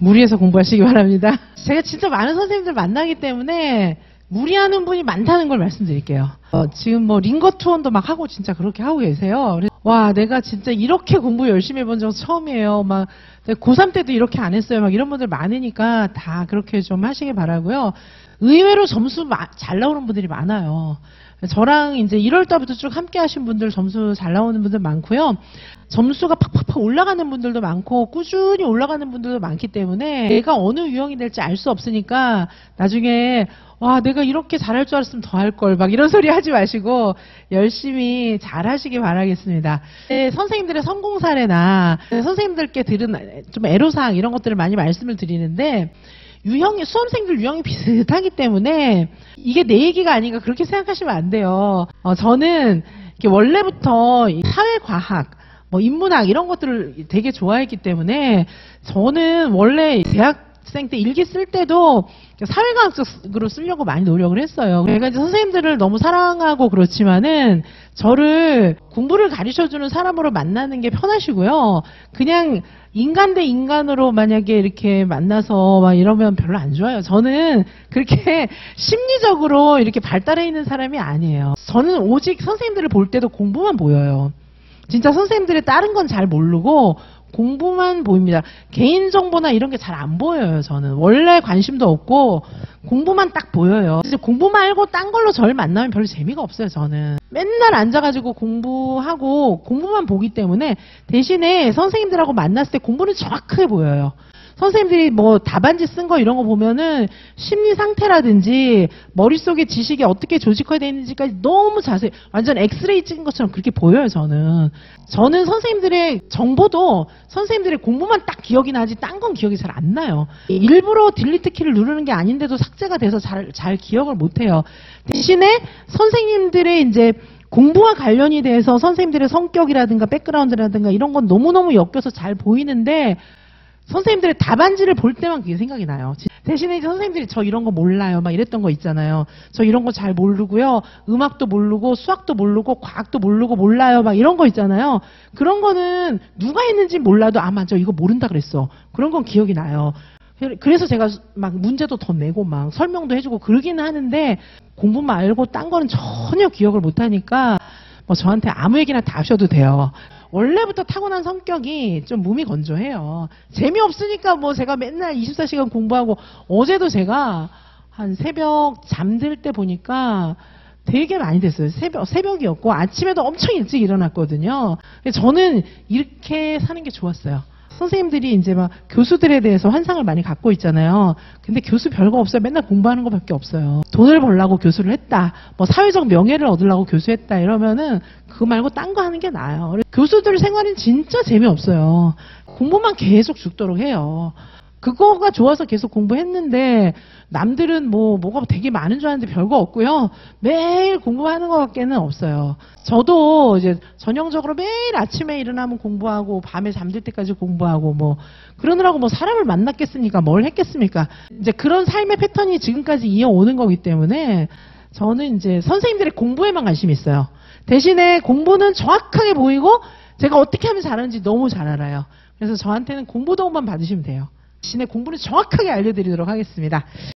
무리해서 공부하시기 바랍니다. 제가 진짜 많은 선생님들 만나기 때문에 무리하는 분이 많다는 걸 말씀드릴게요. 지금 뭐 링거 투혼도 막 하고 진짜 그렇게 하고 계세요. 와, 내가 진짜 이렇게 공부 열심히 해본 적 처음이에요. 막 고3 때도 이렇게 안 했어요. 막 이런 분들 많으니까 다 그렇게 좀 하시길 바라고요. 의외로 점수 잘 나오는 분들이 많아요. 저랑 이제 1월 달부터 쭉 함께 하신 분들 점수 잘 나오는 분들 많고요. 점수가 팍팍팍 올라가는 분들도 많고 꾸준히 올라가는 분들도 많기 때문에 내가 어느 유형이 될지 알 수 없으니까 나중에 와, 내가 이렇게 잘할 줄 알았으면 더 할 걸 막 이런 소리 하지 마시고 열심히 잘 하시기 바라겠습니다. 선생님들의 성공 사례나 선생님들께 들은 좀 애로사항 이런 것들을 많이 말씀을 드리는데 수험생들 유형이 비슷하기 때문에 이게 내 얘기가 아닌가 그렇게 생각하시면 안 돼요. 저는 원래부터 사회과학, 인문학 이런 것들을 되게 좋아했기 때문에 저는 원래 대학생 때 일기 쓸 때도 사회과학적으로 쓰려고 많이 노력을 했어요. 그러니까 이제 선생님들을 너무 사랑하고 그렇지만은 저를 공부를 가르쳐주는 사람으로 만나는 게 편하시고요. 그냥 인간 대 인간으로 만약에 이렇게 만나서 막 이러면 별로 안 좋아요. 저는 그렇게 심리적으로 이렇게 발달해 있는 사람이 아니에요. 저는 오직 선생님들을 볼 때도 공부만 보여요. 진짜 선생님들의 다른 건 잘 모르고 공부만 보입니다. 개인정보나 이런 게 잘 안 보여요. 저는 원래 관심도 없고 공부만 딱 보여요. 이제 공부 말고 딴 걸로 저를 만나면 별로 재미가 없어요. 저는 맨날 앉아가지고 공부하고 공부만 보기 때문에 대신에 선생님들하고 만났을 때 공부는 정확하게 보여요. 선생님들이 뭐 답안지 쓴 거 이런 거 보면은 심리 상태라든지 머릿속에 지식이 어떻게 조직화되어 있는지까지 너무 자세히 완전 엑스레이 찍은 것처럼 그렇게 보여요. 저는 선생님들의 정보도 선생님들의 공부만 딱 기억이 나지 딴 건 기억이 잘 안 나요. 일부러 딜리트 키를 누르는 게 아닌데도 삭제가 돼서 잘 기억을 못 해요. 대신에 선생님들의 이제 공부와 관련이 돼서 선생님들의 성격이라든가 백그라운드라든가 이런 건 너무너무 엮여서 잘 보이는데 선생님들의 답안지를 볼 때만 그게 생각이 나요. 대신에 이제 선생님들이 저 이런 거 몰라요 막 이랬던 거 있잖아요. 저 이런 거 잘 모르고요. 음악도 모르고 수학도 모르고 과학도 모르고 몰라요 막 이런 거 있잖아요. 그런 거는 누가 했는지 몰라도 아 맞아 이거 모른다 그랬어. 그런 건 기억이 나요. 그래서 제가 막 문제도 더 내고 막 설명도 해주고 그러기는 하는데 공부만 알고 딴 거는 전혀 기억을 못하니까 뭐 저한테 아무 얘기나 다 하셔도 돼요. 원래부터 타고난 성격이 좀 몸이 건조해요. 재미없으니까 뭐 제가 맨날 24시간 공부하고 어제도 제가 한 새벽 잠들 때 보니까 되게 많이 됐어요. 새벽이었고 아침에도 엄청 일찍 일어났거든요. 저는 이렇게 사는 게 좋았어요. 선생님들이 이제 막 교수들에 대해서 환상을 많이 갖고 있잖아요. 근데 교수 별거 없어요. 맨날 공부하는 것밖에 없어요. 돈을 벌려고 교수를 했다. 뭐 사회적 명예를 얻으려고 교수했다. 이러면은 그거 말고 딴 거 하는 게 나아요. 교수들 생활은 진짜 재미없어요. 공부만 계속 죽도록 해요. 그거가 좋아서 계속 공부했는데 남들은 뭐가 되게 많은 줄 알았는데 별거 없고요. 매일 공부하는 것밖에는 없어요. 저도 이제 전형적으로 매일 아침에 일어나면 공부하고 밤에 잠들 때까지 공부하고 뭐 그러느라고 뭐 사람을 만났겠습니까? 뭘 했겠습니까? 이제 그런 삶의 패턴이 지금까지 이어오는 거기 때문에 저는 이제 선생님들의 공부에만 관심이 있어요. 대신에 공부는 정확하게 보이고 제가 어떻게 하면 잘하는지 너무 잘 알아요. 그래서 저한테는 공부 도움만 받으시면 돼요. 대신에 공부는 정확하게 알려드리도록 하겠습니다.